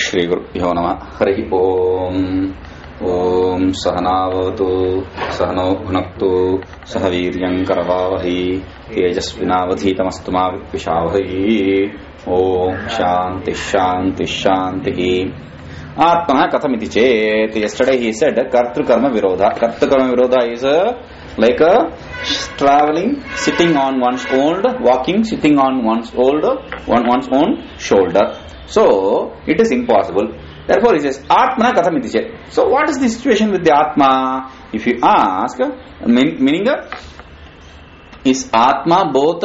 श्री गुरुभ्यो नमः। हरि ओम। ओम सहनावतु सहनौ भुनक्तु सह वीर्यं करवावहै तेजस्विनावधीतमस्तु मा विद्विषावहै। ओम शांति शांति शांति। आत्मना कथमिति चेत, yesterday he said kartrukarma virodha. Kartrukarma virodha is like a traveling, sitting on one's own, walking, sitting on one's own shoulder. So it is impossible. Therefore he says atmana kathamiti chet. So what is the situation with the atma? If you ask, meaning is atma both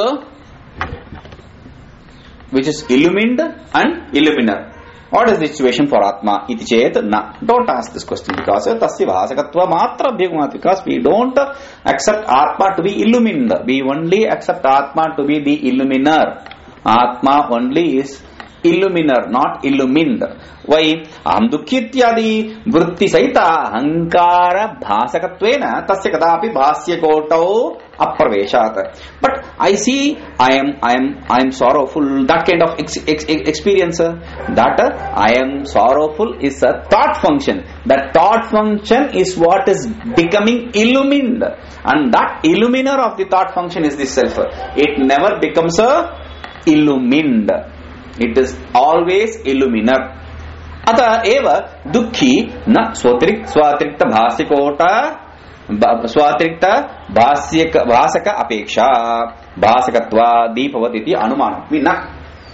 which is illumined and illuminer? What is the situation for atma iti chet? Na, don't ask this question, because tasya bhasakatva matra abhyagamat, because we don't accept atma to be illumined. We only accept atma to be the illuminer. Atma only is illuminer, not illumined. Why? Aham dukhi ityadi vritti sahita ahankara bhasakatvena tasya kadapi bhasya kotau apreveshat. But I see I am sorrowful, that kind of experience, that I am sorrowful is a thought function. That thought function is what is becoming illumined, and that illuminer of the thought function is the self. It never becomes a illumined. It is always illuminer. Ata eva dukhi na swatrikta bhasikota swatrikta bhasaka apeksha bhasakatva deepavati anumanam. Vina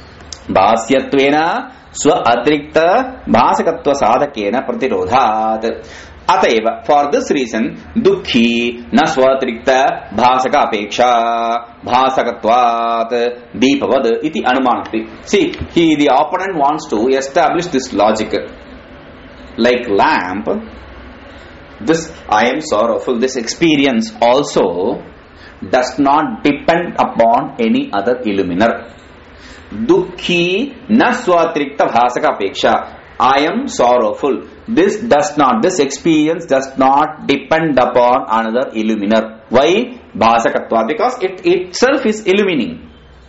bhasyatvena swa atrikta bhasakatva sadhakena pratirodhat. Ataiva, for this reason, dukhi na swatrikta bhasaka apeksha bhasakatvat deepavad iti anumanati. See, the opponent wants to establish this logic. Like lamp, this I am sorrowful, this experience also does not depend upon any other illuminer. Dukhi na swatrikta bhasaka apeksha. I am sorrowful. This experience does not depend upon another illuminer. Why? Bhasakatva, because it itself is illumining.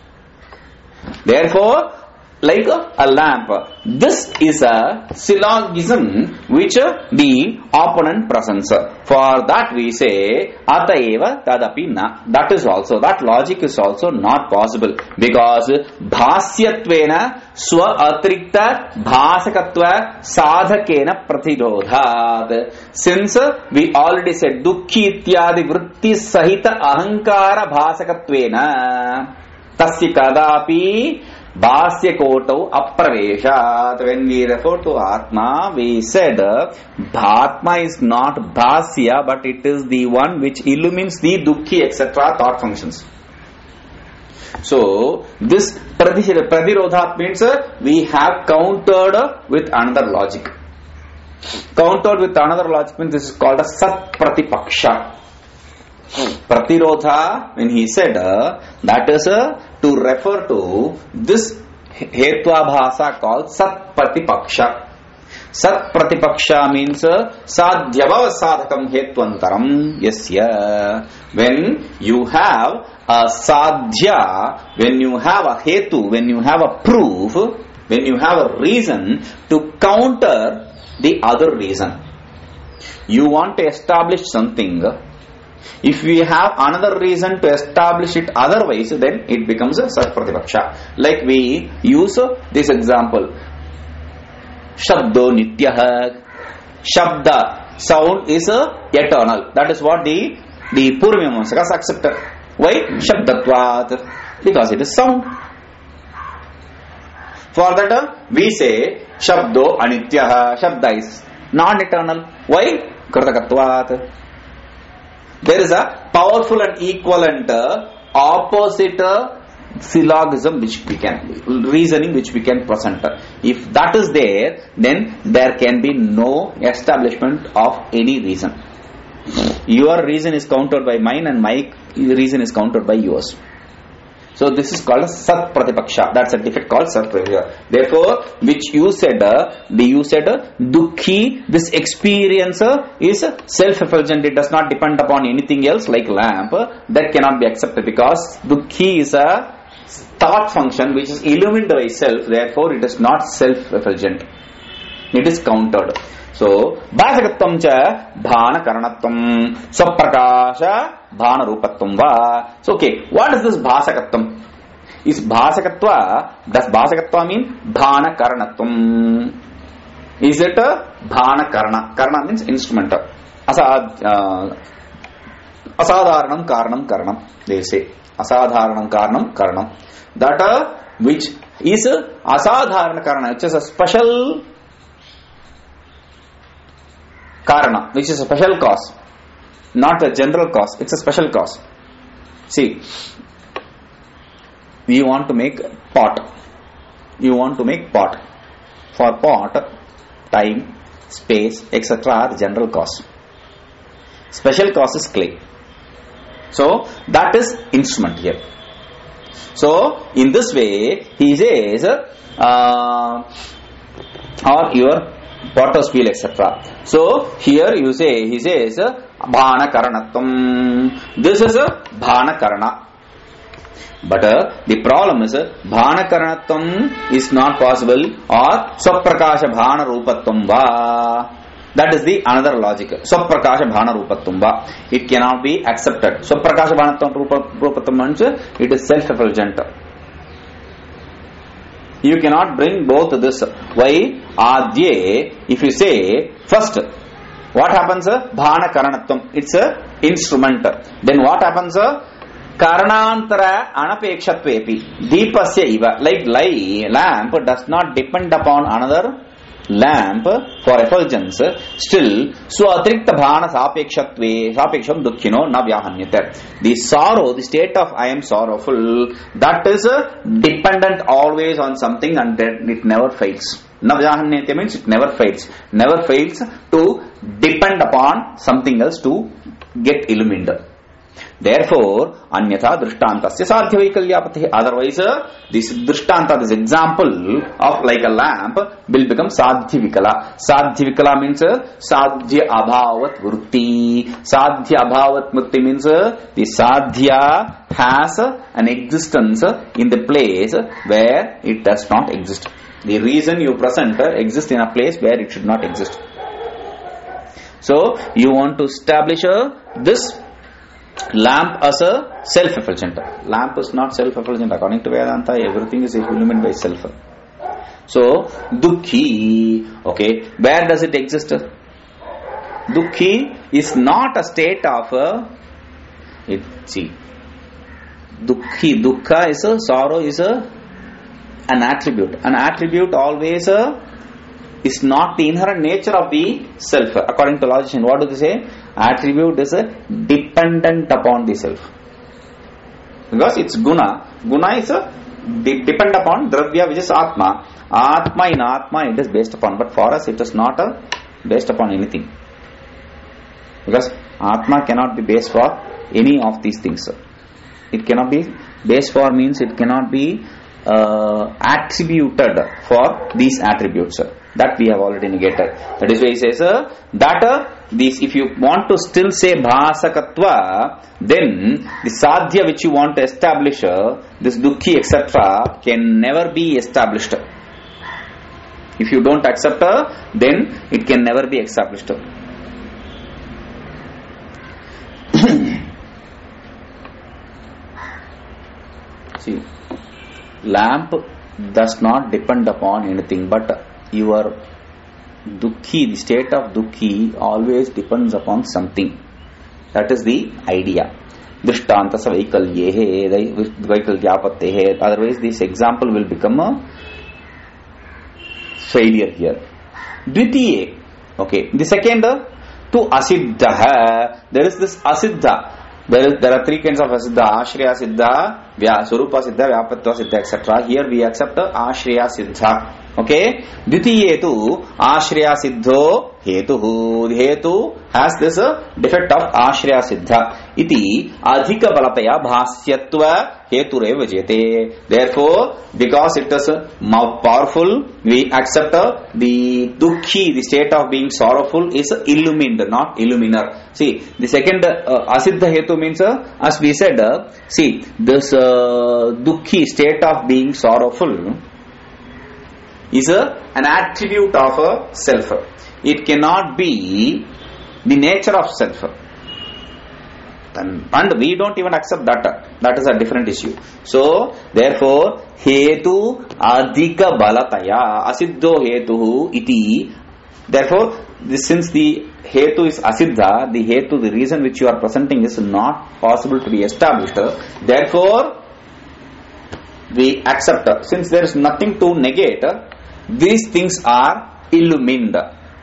Therefore, like a lamp, this is a syllogism which the opponent presents. For that we say ataeva tadapi na. That logic is also not possible, because bhasyatvena swa atrikta bhasakatva sadhakena pratirodhat. Since we already said dukhi ityadi vritti sahita ahankara bhasakatvena tasya kadapi bhasya kotau apreveshat. When we refer to atma, we said atma is not bhasya, but it is the one which illumines the dukhi etc. thought functions. So this pratirodhat means we have countered with another logic. Countered with another logic means this is called a sat pratipaksha. Pratirodha, when he said that is to refer to this hetva bhasa called sat pratipaksha. Sat pratipaksha means sadhyava sadhakam hetvantaram yasya. When you have a sadhya, when you have a hetu, when you have a proof, when you have a reason to counter the other reason. You want to establish something. If we have another reason to establish it otherwise, then it becomes a sat pratipaksha. Like we use this example. Shabdo nityah. Shabda, sound is eternal. That is what the Purvamamsakas accepted. Why? Shabdatvat. Because it is sound. For that we say Shabdo anityah. Shabda is non-eternal. Why? Kritakatvat. There is a powerful and equivalent opposite syllogism reasoning which we can present. If that is there, then there can be no establishment of any reason. Your reason is countered by mine, and my reason is countered by yours. So this is called a sat pratipaksha. That's a defect called sat pratipaksha. Therefore, which you said dukhi, this experience is self-effulgent. It does not depend upon anything else like lamp. That cannot be accepted, because dukhi is a thought function which is illumined by self. Therefore, it is not self-effulgent. It is countered. So, bhasakatvam cha bhana karanatvam swaprakasha bhana rupatvam va. So, okay, what is this bhasakatvam? Is bhasakatva, does bhasakatva mean bhana karanatvam? Is it a bhana karana? Karana means instrument. Asadharanam karanam karanam. They say asadharanam karanam karanam. That which is asadharana karana, which is a special karana, which is a special cause, not a general cause. It's a special cause. See, we want to make pot. You want to make pot. For pot, time, space, etc. are general cause. Special cause is clay. So that is instrument here. So in this way, he says, or your potter's wheel, etc. So here you say, he says, bhana karanatvam. This is a bhana karana. But the problem is bhana karanatvam is not possible, or swaprakasha bhana rupatvam va. That is the another logic. Swaprakasha bhana rupatvam va. It cannot be accepted. Swaprakasha bhana rupatvam means it is self-effulgent. You cannot bring both this. Why? Adye, if you say first, what happens? Bhana karanatvam. It's a instrument. Then what happens? Karanantara anapekshatvepi deepasya iva. Like lamp does not depend upon another lamp for effulgence. Still, swatrikta bhana sapeksham dukkhino na vyahanyate. The sorrow, the state of I am sorrowful, that is dependent always on something, and then it never fails. Na vyahanyate means it never fails. Never fails to depend upon something else to get illumined. Therefore, anyatha drishtantasya sadhya vaikalyapati. Otherwise, this drishtanta, this example of like a lamp will become sadhya vikala. Sadhya vikala means sadhya abhavat vritti. Sadhya abhavat vritti means the sadhya has an existence in the place where it does not exist. The reason you present exists in a place where it should not exist. So, you want to establish this lamp as a self-effulgent. Lamp is not self-effulgent. According to Vedanta, everything is illumined by self. So, Dukkhi, okay, where does it exist? Dukkhi is not a state of Dukkhi, dukkha is a sorrow, is an attribute. An attribute always is not the inherent nature of the self. According to logician, what do they say? Attribute is dependent upon the self. Because it's guna. Guna is depend upon dravya, which is atma. Atma, in atma it is based upon. But for us it is not based upon anything. Because atma cannot be based for any of these things. It cannot be based for means it cannot be attributed for these attributes. That we have already negated. That is why he says that this, if you want to still say bhasakatva, then the sadhya which you want to establish, this dukkhi etc. can never be established. If you don't accept, then it can never be established. See, lamp does not depend upon anything, but your dukkhi, the state of dukkhi always depends upon something. That is the idea. Drishtantasa vaikalyapatehe. Otherwise this example will become a failure here. Dvitiye. Okay. The second, to asiddha. There is this asiddha. There are three kinds of asiddha: ashraya siddha, swarupa siddha, vyapatva siddha, etc. Here we accept ashraya siddha. Okay. Dvitiye tu ashraya siddho hetu. The hetu has this defect of ashraya siddha. Iti adhika balataya bhasyatva hetureva jete. Therefore, because it is more powerful, we accept the dukkhi, the state of being sorrowful, is illumined, not illuminer. See, the second asiddha hetu means, as we said, see, this dukkhi, state of being sorrowful, is an attribute of a self. It cannot be the nature of self. And we don't even accept that. That is a different issue. So, therefore, hetu adhika balataya asiddho hetuhu iti. Therefore, since the hetu is asiddha, the hetu, the reason which you are presenting is not possible to be established. Therefore, we accept. Since there is nothing to negate, these things are illumined.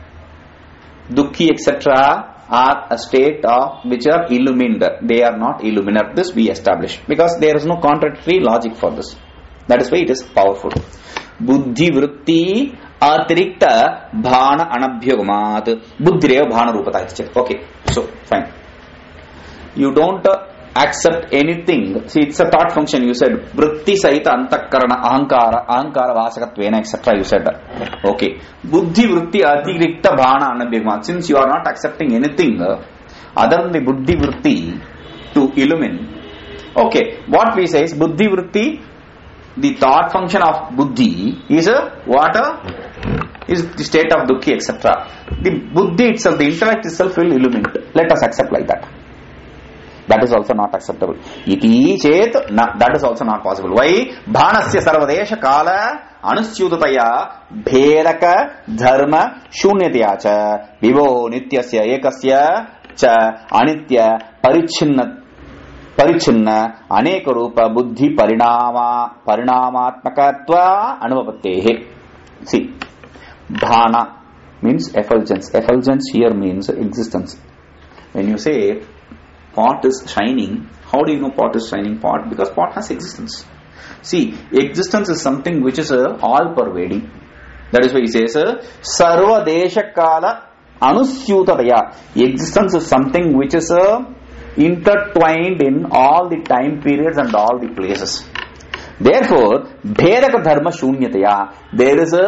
Dukhi, etc. are a state of which are illumined. They are not illumined. This we establish because there is no contradictory logic for this. That is why it is powerful. Buddhi vritti atirikta bhana anabhyagamat. Buddhireva bhana rupata. Okay, so fine. You don't accept anything. See, it's a thought function. You said vritti sahita antakarana ahankara vasakatvena, etc. You said that. Okay. Buddhi vritti atirikta bhana anabhyagamat. Since you are not accepting anything other than the buddhi vritti to illumine. Okay. What we say is buddhi vritti, the thought function of buddhi is is the state of dukhi, etc. The buddhi itself, the intellect itself will illuminate. Let us accept like that. That is also not acceptable. Iti chet, that is also not possible. Why? Bhanasya sarvadesha kala anusyutataya bheraka dharma shunyatya cha vivo nityasya ekasya cha anitya parichinna aneka rupa buddhi parinamatmakatva anuvapattehe. See, bhana means effulgence. Effulgence here means existence. When you say pot is shining, how do you know pot is shining? Pot, because pot has existence. See, existence is something which is all pervading. That is why he says sarva desha kala anusyutataya. Existence is something which is intertwined in all the time periods and all the places. Therefore, bheraka dharma shunyataya, there is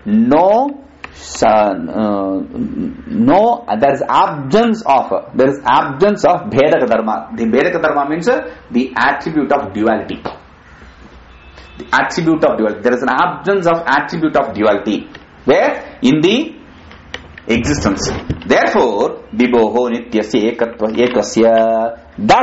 there is absence of bheraka dharma. The bheraka dharma means the attribute of duality. The attribute of duality. There is an absence of attribute of duality. Where? In the existence. Therefore, vibhoho nityasya ekasya,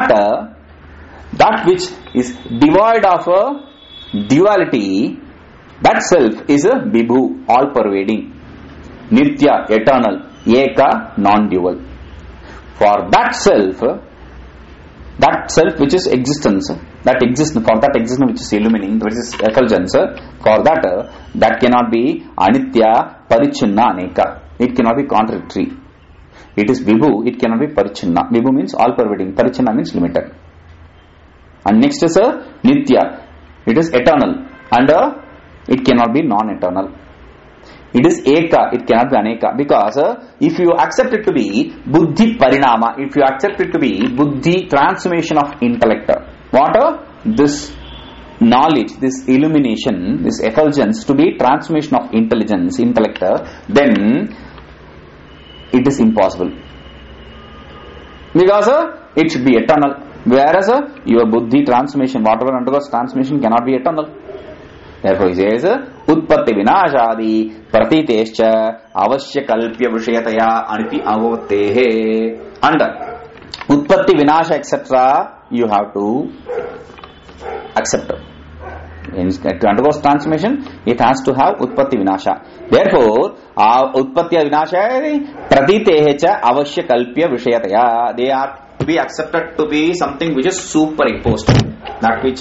that which is devoid of duality, that self is a vibhu, all pervading. Nitya, eternal. Eka, non-dual. For that self which is existence, for that existence which is illumining, which is effulgence, for that cannot be anitya, parichinna, aneka. It cannot be contradictory. It is vibhu, it cannot be parichinna. Vibhu means all pervading, parichinna means limited. And next is nitya. It is eternal and it cannot be non-eternal. It is eka, it cannot be aneka, because if you accept it to be buddhi parinama, if you accept it to be buddhi transformation of intellect, this knowledge, this illumination, this effulgence to be transformation of intellect, then it is impossible, because it should be eternal, whereas your buddhi transformation, whatever undergoes transformation, cannot be eternal. Therefore he says utpatti vinashadi pratitescha avashya kalpya vishayataya aniti avavattehe. And utpatti vinasha, etc. you have to accept. To undergo transformation, it has to have utpatti vinasha. Therefore utpatti vinasha pratitehecha avashya kalpya vishayataya, they are to be accepted to be something which is superimposed. That which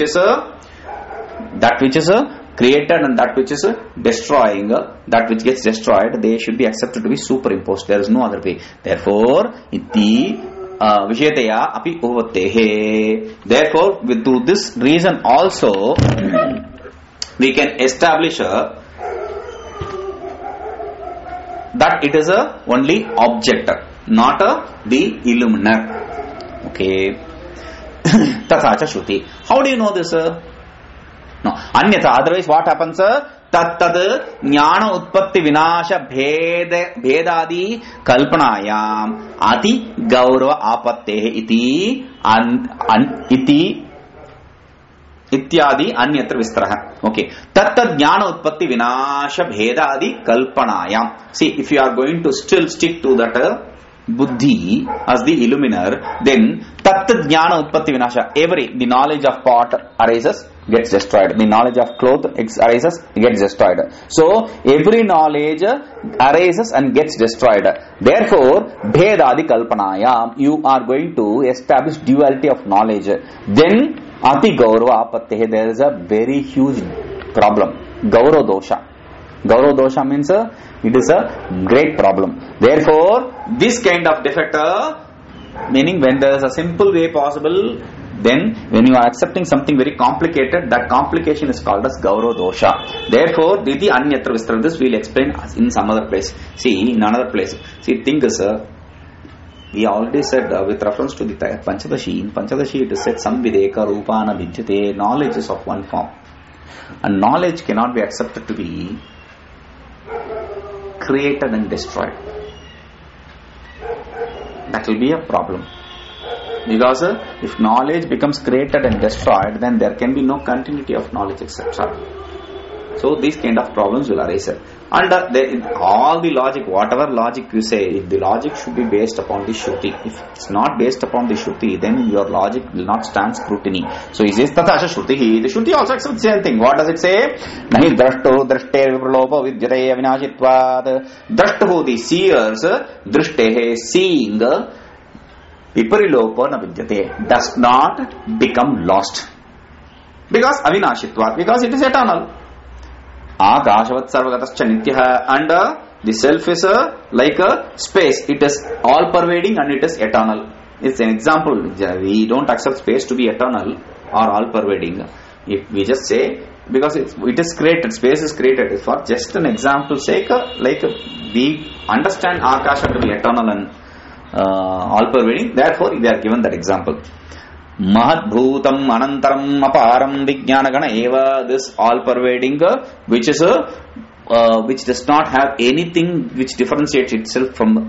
is created and that which is destroying, that which gets destroyed, they should be accepted to be superimposed. There is no other way. Therefore, iti vishayataya api uvattehe. Therefore, through this reason also, we can establish that it is only object, not the illuminer. Okay. Tathacha shruti. How do you know this? No. Anyatha, otherwise what happens? Tad jnana utpatti vinasha bhedadi kalpanayam ati gaurava apattehe iti इत्यादि अन्यत्र विस्तरः. Okay. Tatta jnana utpatti vinasha bhedadi kalpanayam. See, if you are going to still stick to that buddhi as the illuminer, then tatta jnana utpatti vinasha, the knowledge of pot arises, gets destroyed. The knowledge of cloth arises, gets destroyed. So every knowledge arises and gets destroyed. Therefore, bhedadi kalpanayam, you are going to establish duality of knowledge. Then ati gaurava apattehe, there is a very huge problem. Gaurava dosha. Gaurava dosha means it is a great problem. Therefore, this kind of defect, meaning when there is a simple way possible, then when you are accepting something very complicated, that complication is called as gaurava dosha. Therefore, diti anyatra vistara, this we will explain in some other place. See, in another place. See, think is, we already said with reference to the Panchadashi, in Panchadashi it is said samvideka rupana vidyate, knowledge is of one form. And knowledge cannot be accepted to be created and destroyed. That will be a problem. Because if knowledge becomes created and destroyed, then there can be no continuity of knowledge, etc. So these kind of problems will arise. And all the logic, whatever logic you say, the logic should be based upon the Shruti. If it's not based upon the Shruti, then your logic will not stand scrutiny. So he says, Tathasha Shrutihi. The Shruti also accepts the same thing. What does it say? Nahi drashto drashte vipralopa vidyate avinashitvad. Drashto, the seers, drashte, seeing, viparilopa na vidyate, does not become lost. Because avinashitvad, because it is eternal. Akashavat sarvagatascha nityaha, and the self is like a space. It is all pervading and it is eternal. It's an example. We don't accept space to be eternal or all pervading. If we just say, because it is created, space is created, it's for just an example sake, like we understand Akasha to be eternal and all pervading. Therefore, we are given that example. Mahat bhutam anantaram aparam vijnanagana eva, this all pervading, which is which does not have anything which differentiates itself from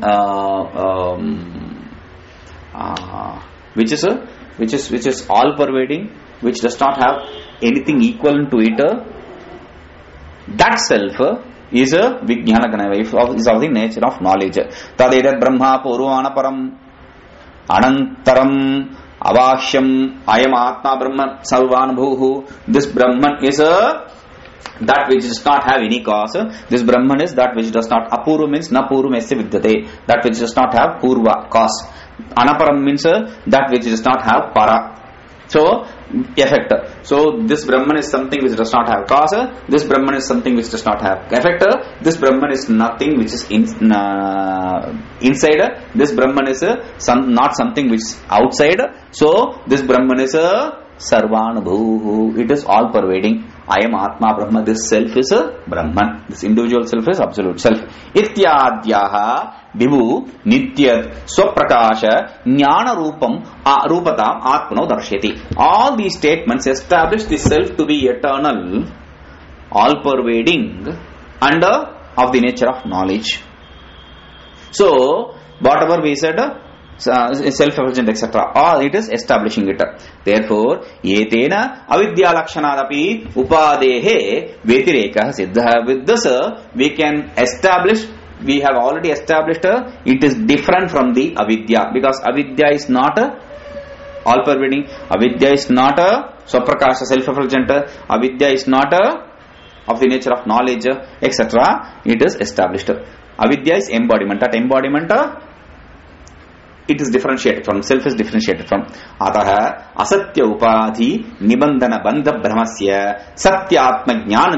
which is all pervading, which does not have anything equivalent to it. That self is a vijnanagana, is of the nature of knowledge. Tadedat brahma purvana param anantaram avashyam ayam atma brahman sarvanubhuhu. This Brahman is that which does not have any cause. This Brahman is that which does not. Apurva means na purvam esya vidyate, that which does not have purva, cause. Anaparam means that which does not have para. So, effect. So, this Brahman is something which does not have cause. This Brahman is something which does not have effect. This Brahman is nothing which is inside. This Brahman is not something which is outside. So, this Brahman is sarvanubhuhu. It is all pervading. I am Atma Brahma. This self is a Brahman. This individual self is absolute self. Ityadyaha Vibhu Nityat Swaprakasha Jnana Rupam Rupatam Atmano Darshati. All these statements establish the self to be eternal, all pervading, and of the nature of knowledge. So, whatever we said, self-effulgent, etc., all it is establishing it. Therefore, yetena avidya lakshanadapi upadehe vetireka siddha. With this, we can establish, we have already established it is different from the avidya, because avidya is not all pervading, avidya is not swaprakasha, self-effulgent, avidya is not of the nature of knowledge, etc. It is established. Avidya is embodiment. That embodiment, it is differentiated from, self is differentiated from. Ataha asatya upadhi nibandhana bandha brahmasya satyatma jnana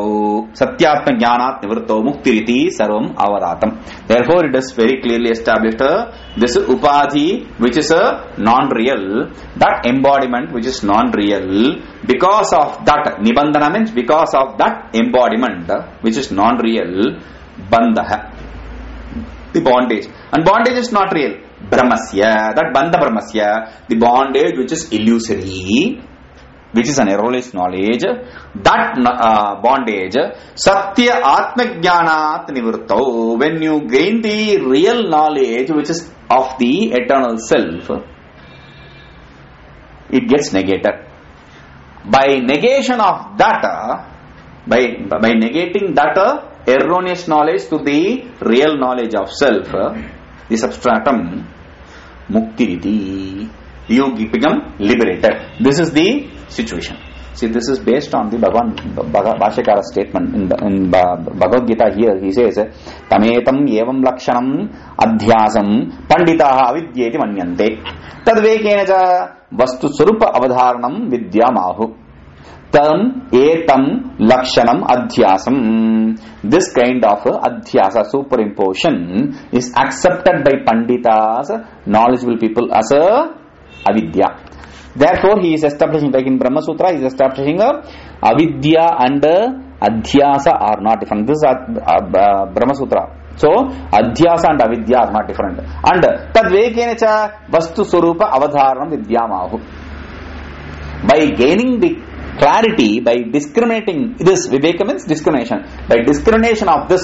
nivritto muktiriti sarvam avadatam. Therefore, it is very clearly established this upadhi, which is a non-real, that embodiment which is non-real, because of that nibandhana means because of that embodiment which is non-real, bandha, the bondage, and bondage is not real. Brahmasya, that bandha brahmasya, the bondage which is illusory, which is an erroneous knowledge, that bondage, satya atmajnanat nivritto, when you gain the real knowledge which is of the eternal self, it gets negated. By negation of that, by negating that erroneous knowledge to the real knowledge of self, the substratum mukti, you become liberated. This is the situation. See, this is based on the Bhashyakara statement in Bhagavad Gita. Here he says, Tametam evam lakshanam adhyasam panditaha avidyeti manyante tadvekena cha vastu swarupa avadharanam vidyamahu tam etam lakshanam adhyasam. This kind of adhyasa, superimposition, is accepted by panditas, knowledgeable people, as a avidya. Therefore, he is establishing, like in Brahma Sutra, he is establishing avidya and adhyasa are not different. This is Brahma Sutra. So, adhyasa and avidya are not different. And tadvekena cha vastu swarupa avadharanam vidyamahu. By gaining the clarity, by discriminating, this viveka means discrimination. By discrimination of this,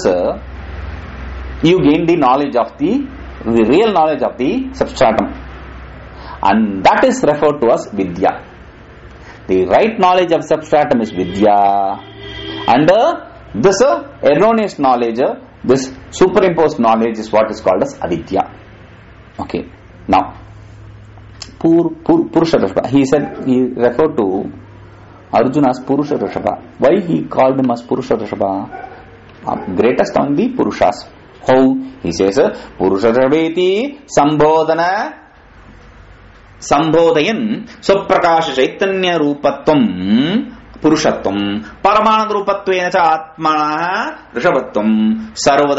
you gain the knowledge of the real knowledge of the substratum. And that is referred to as vidya. The right knowledge of substratum is vidya. And this erroneous knowledge, this superimposed knowledge, is what is called as avidya. Okay. Now, Purusha Rishabha. He said, he referred to Arjuna as Purusha Rishabha. Why he called him as Purusha Rishabha? Greatest among the Purushas. How? He says, Purusha Rishabheti Sambodhana Sambodhayan Swaprakash Chaitanya Rupatvam Purushatvam Paramanand Rupattvena cha Atmana Rishabhatvam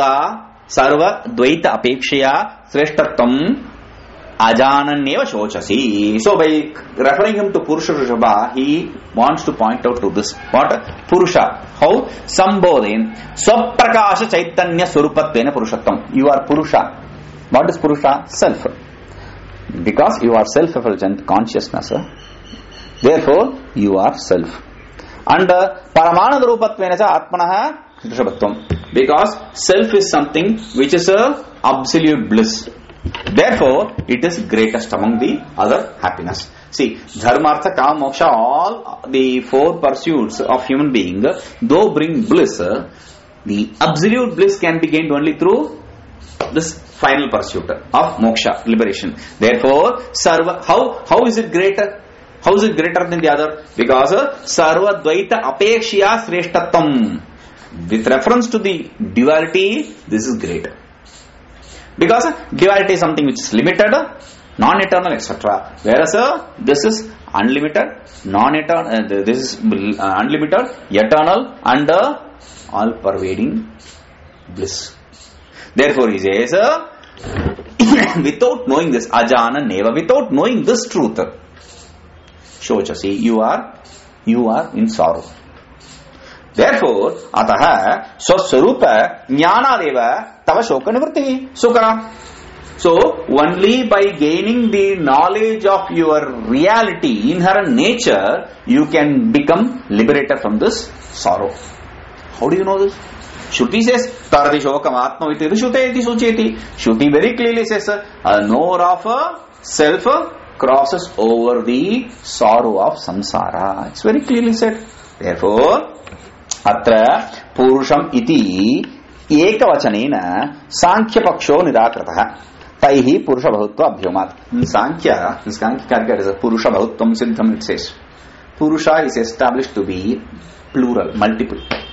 Sarva Dvaita Apekshaya Sreshtatvam Ajananneva Shochasi. So by referring him to Purusha Rishabha, he wants to point out to this. What? Purusha. How? Sambodhayan Swaprakash Chaitanya Swarupatvena Purushatvam. You are Purusha. What is Purusha? Self. Because you are self-effulgent consciousness. Therefore, you are self. And Paramanand Rupatvena cha Atmanaha Rishabhatvam. Because self is something which is a absolute bliss. Therefore, it is greatest among the other happiness. See, Dharma, Artha, Kama, Moksha, all the four pursuits of human being, though bring bliss, the absolute bliss can be gained only through this final pursuit of moksha, liberation. Therefore, sarva, how is it greater? How is it greater than the other? Because sarva dvaita apekshya sreshtatvam. With reference to the duality, this is great. Because duality is something which is limited, non-eternal, etc. Whereas this is unlimited, non-eternal, this is unlimited, eternal, and all-pervading bliss. Therefore, he says, without knowing this, ajana neva, without knowing this truth, shochasi, you are in sorrow. Therefore, ataha swaswarupa jnanadeva tava shoka nivritti sukara. So, only by gaining the knowledge of your reality, inherent nature, you can become liberated from this sorrow. How do you know this? Shruti says, Taradi Shokam Atma Viti Shute Iti Sucheti. Shruti very clearly says, a knower of self crosses over the sorrow of samsara. It's very clearly said. Therefore, Atra Purusham Iti Ekavachanena Sankhya Paksho Nidakrataha Taihi Purusha Bahutva Abhyomat. In Sankhya, this Sankhya is a Purusha Bahutvam Siddham, it says. Purusha is established to be plural, multiple.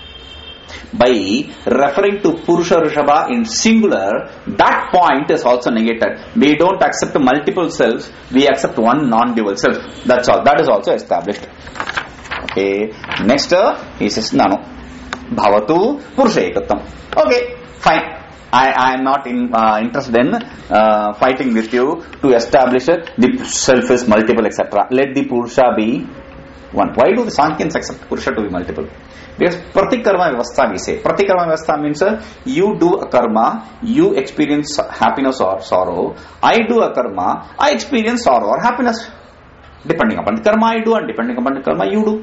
By referring to Purusha Rishabha in singular, that point is also negated. We don't accept multiple selves, we accept one non-dual self. That's all. That is also established. Okay. Next, he says, Nano. Bhavatu Purusha Ekattam. Okay, fine. I am not interested in fighting with you to establish the self is multiple, etc. Let the Purusha be one. Why do the Sankhyans accept Purusha to be multiple? Because Pratikarma Vyavastha we say. Pratikarma Vyavastha means you do a karma, you experience happiness or sorrow. I do a karma, I experience sorrow or happiness. Depending upon the karma I do and depending upon the karma you do.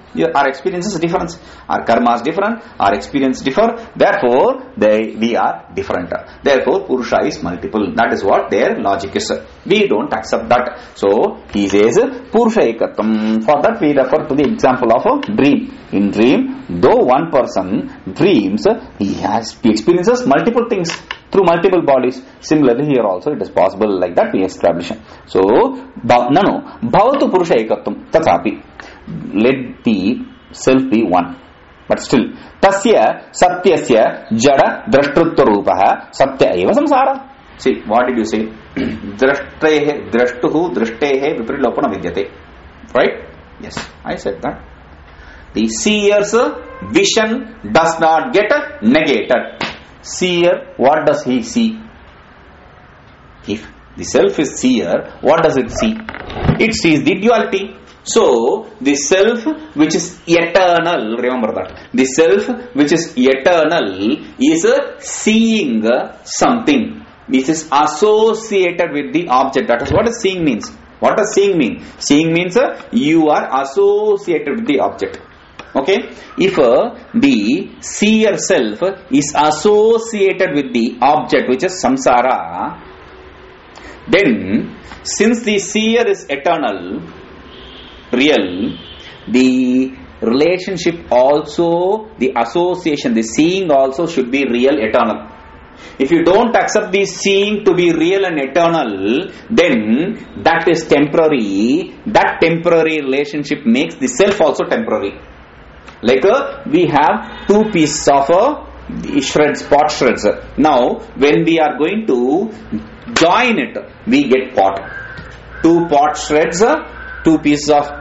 Our experiences different, our karmas different, our experience differ. Therefore, we are different. Therefore, Purusha is multiple. That is what their logic is. We don't accept that. So, he says Purusha Ekatvam. For that, we refer to the example of a dream. In dream, though one person dreams, he experiences multiple things through multiple bodies. Similarly, here also it is possible like that we establish. So, nano bhavatu Purusha Ekatvam tathapi. Let the self be one. But still, tasya satyasya jada drashtrutva rupaha satya eva samsara. See, what did you say? Drashtuhu drashtehe viprilopana vidyate. Right? Yes, I said that. The seer's vision does not get negated. Seer, what does he see? If the self is seer, what does it see? It sees the duality. So, the self which is eternal, remember that. The self which is eternal is seeing something. This is associated with the object. That is what seeing means. What does seeing mean? Seeing means you are associated with the object. Okay? If the seer self is associated with the object which is samsara, then since the seer is eternal, real, the relationship also, the association, the seeing also should be real, eternal. If you don't accept the seeing to be real and eternal, then that is temporary. That temporary relationship makes the self also temporary. Like we have two pieces of shreds, pot shreds. Now, when we are going to join it, we get pot. Two pot shreds, two pieces of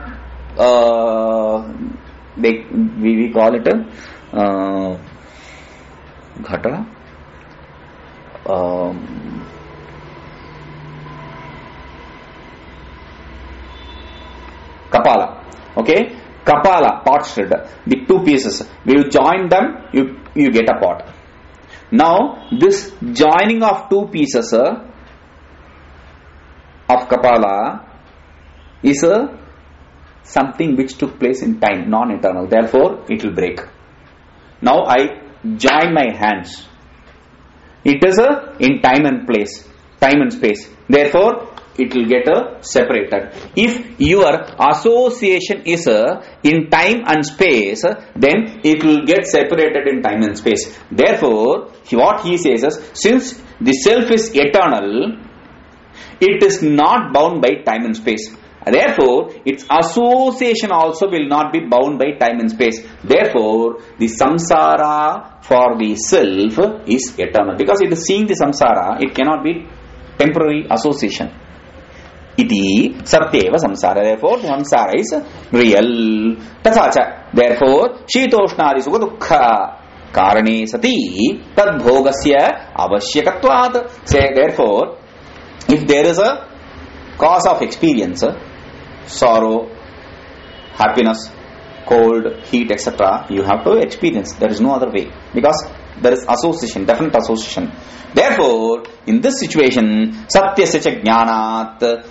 we call it ghata, kapala. Okay, kapala, pot shred. The two pieces, when you join them, you get a pot. Now, this joining of two pieces of kapala is something which took place in time, non-eternal. Therefore, it will break. Now, I join my hands. It is in time and place, time and space. Therefore, it will get separated. If your association is in time and space, then it will get separated in time and space. Therefore, what he says is, since the self is eternal, it is not bound by time and space. Therefore, its association also will not be bound by time and space. Therefore, the samsara for the self is eternal. Because it is seeing the samsara, it cannot be temporary association. Iti satyeva samsara. Therefore, the samsara is real. Tathacha. Therefore, shitoshnadi sukha dukkha karane sati tad bhogasya avashyakatvat. Say, therefore, if there is a cause of experience, sorrow, happiness, cold, heat, etc., you have to experience. There is no other way. Because there is association, definite association. Therefore, in this situation, satyasya cha jnanat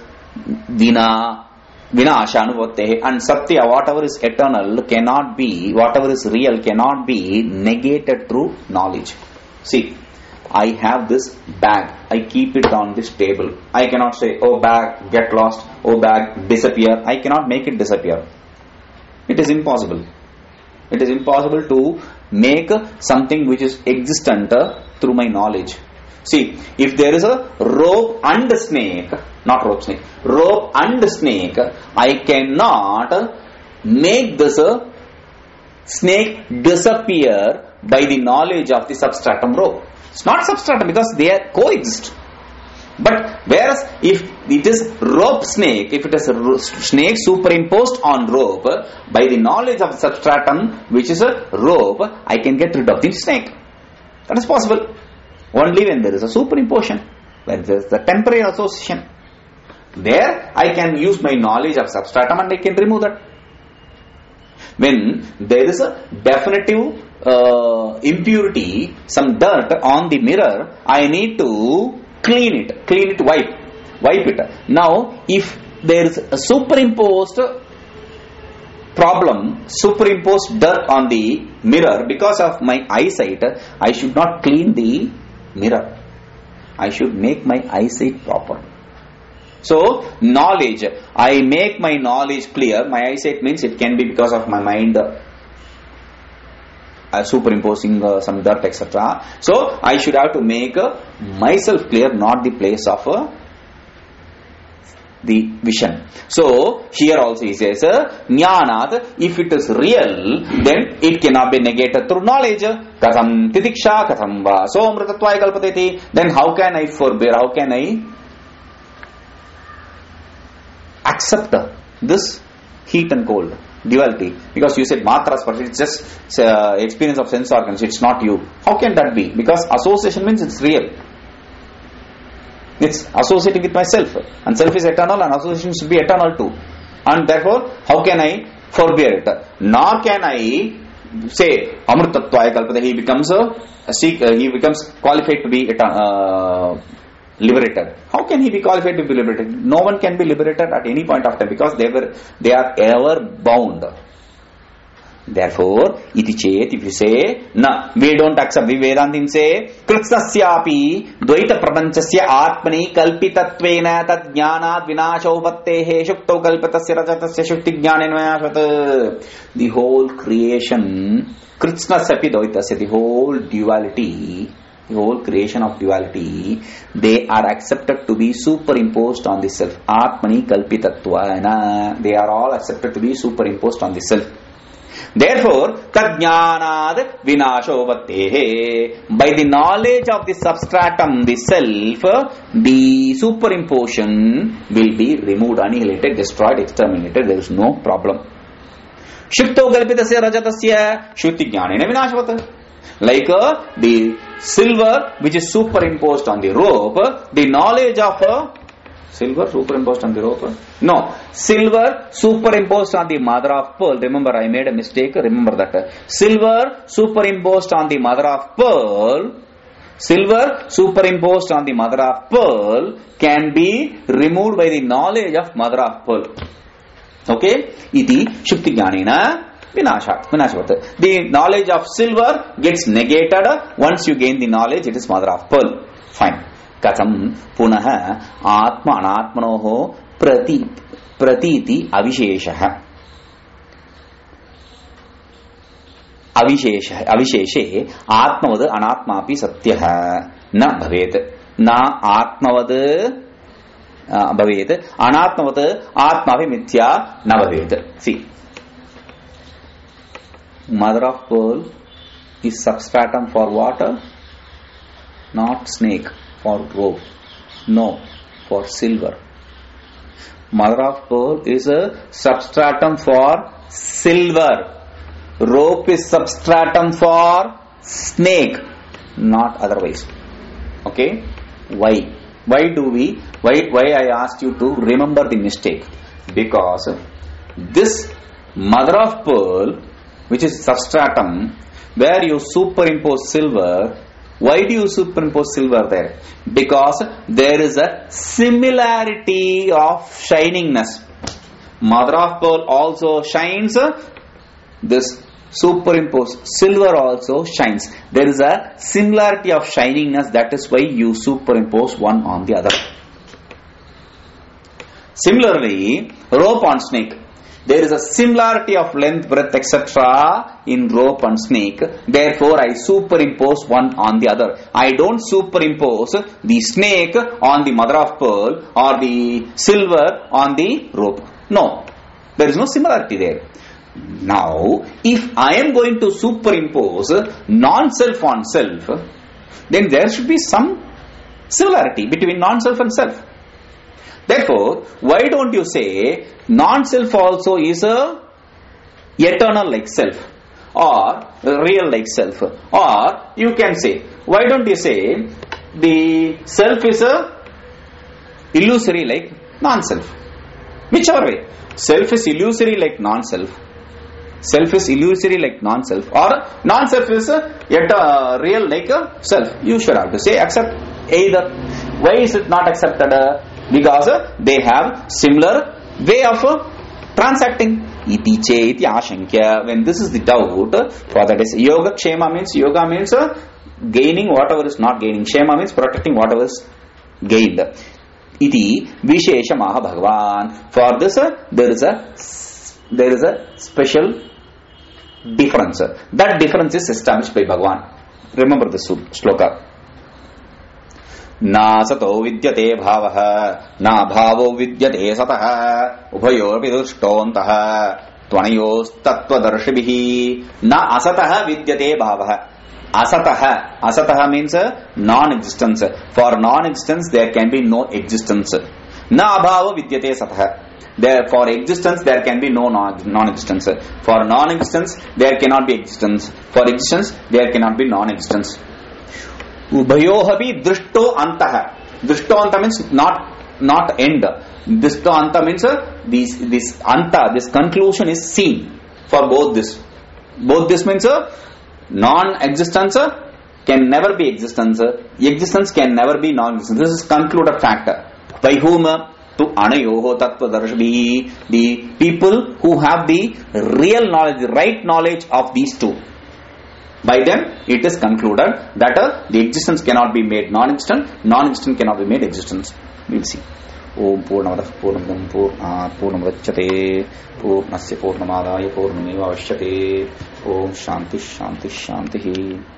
vinasha anuvattehe, and satya, whatever is eternal cannot be, whatever is real cannot be negated through knowledge. See, I have this bag, I keep it on this table. I cannot say, oh bag, get lost, oh bag, disappear. I cannot make it disappear. It is impossible. It is impossible to make something which is existent through my knowledge. See, if there is a rope and a snake, not rope snake, rope and a snake, I cannot make this snake disappear by the knowledge of the substratum rope. It's not substratum because they coexist. But whereas if it is rope snake, if it is a snake superimposed on rope, by the knowledge of substratum which is a rope, I can get rid of the snake. That is possible. Only when there is a superimposition, when there is the temporary association. There I can use my knowledge of substratum and I can remove that. When there is a definitive impurity, some dirt on the mirror, I need to clean it, wipe it. Now, if there is a superimposed problem, superimpose dirt on the mirror because of my eyesight, I should not clean the mirror. I should make my eyesight proper. So, knowledge. I make my knowledge clear. My eyesight means it can be because of my mind superimposing some dirt, etc. So, I should have to make myself clear, not the place of the vision. So, here also he says, Jnanat, if it is real, then it cannot be negated through knowledge. Katham titiksha katham va so amritatvaya kalpateti. Then how can I forbear? How can I accept this heat and cold duality? Because you said matra sparsha, it's just experience of sense organs, it's not you. How can that be? Because association means it's real. It's associating with myself, and self is eternal and association should be eternal too. And therefore, how can I forbear it? Nor can I say amritatvaya kalpate, he becomes qualified to be liberated. How can he be qualified to be liberated? No one can be liberated at any point of time because they are ever bound. Therefore, iti chet, if you say, na, we don't accept, the Vedantim say, kritsnasyapi dvaita prapanchasya atmani kalpitatvena tad jnanat vinasho vattehe shukto kalpitasya rajatasya shukti jnanenvayashvat. The whole creation, kritsnasyapi dvaitasya, the whole duality, the whole creation of duality, they are accepted to be superimposed on the self. Atmani kalpitatvena, they are all accepted to be superimposed on the self. Therefore, tadjnanad vinasho vattehe, by the knowledge of the substratum, the self, the superimposition will be removed, annihilated, destroyed, exterminated. There is no problem. Shukto kalpitasya rajatasya shruti jnanena vinashvat. Like the silver which is superimposed on the rope, the knowledge of silver superimposed on the rope? No. Silver superimposed on the mother of pearl. Remember, I made a mistake. Remember that. Silver superimposed on the mother of pearl. Silver superimposed on the mother of pearl can be removed by the knowledge of mother of pearl. Okay? Iti shukti jnanena vinashavat. The knowledge of silver gets negated once you gain the knowledge. It is mother of pearl. Fine. Katham punaha atma anatmanoho pratiti avisheshaha. Avisheshe atmavad anatmapi satyah na bhavet. Na atmavad bhavet. Anatmavad atmapi mithya na bhavet. See. Mother of pearl is substratum for water, not snake. For rope, no, for silver. Mother of pearl is a substratum for silver. Rope is substratum for snake, not otherwise. Okay? Why? Why I asked you to remember the mistake? Because this mother of pearl, which is substratum, where you superimpose silver. Why do you superimpose silver there? Because there is a similarity of shiningness. Mother of pearl also shines. This superimposed silver also shines. There is a similarity of shiningness. That is why you superimpose one on the other. Similarly, rope on snake. There is a similarity of length, breadth, etc. in rope and snake. Therefore, I superimpose one on the other. I don't superimpose the snake on the mother of pearl or the silver on the rope. No. There is no similarity there. Now, if I am going to superimpose non-self on self, then there should be some similarity between non-self and self. Therefore, why don't you say non-self also is a eternal like self or real like self? Or you can say, why don't you say the self is a illusory like non-self? Whichever way. Self is illusory like non-self. Self is illusory like non-self. Or non-self is real like a self. You should have to say accept either. Why is it not accepted? Because they have similar way of transacting. iti cheti ashankya. When this is the doubt, for that is yoga. Kshema means gaining whatever is not gaining. Kshema means protecting whatever is gained. Iti visheshamaha Bhagavan. For this there is a special difference. That difference is established by Bhagavan. Remember this sloka. Na sato vidyate bhavaha na bhavo vidyate satah ubhayorapi dushtontah tvanayos tattvadarshibhi na asatah vidyate bhavaha. Asatah means non-existence. For non-existence there can be no existence. Na abhava vidyate satah. There, for existence there can be no non-existence. For non-existence there cannot be existence. For existence there cannot be non-existence. Ubhayohapi drishto antah. Drishto anta means not end. Drishto anta means this anta, this conclusion is seen for both this. Both this means non-existence can never be existence. Existence can never be non-existence. This is concluded fact. By whom? To anayoho tattvadarshibhi, the people who have the real knowledge, the right knowledge of these two. By them it is concluded that the existence cannot be made non-existent, non-existent cannot be made existence. We will see. Om Purnamadah Purnamidam Purnamudachyate Purnasya Purnamadaya Purnameva Vashyate. Om Shanti Shanti Shanti.